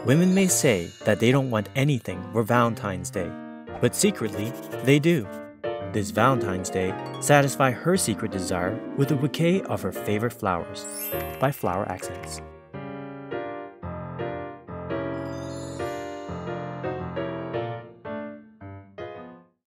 Women may say that they don't want anything for Valentine's Day, but secretly, they do. This Valentine's Day, satisfy her secret desire with a bouquet of her favorite flowers by Flower Accents.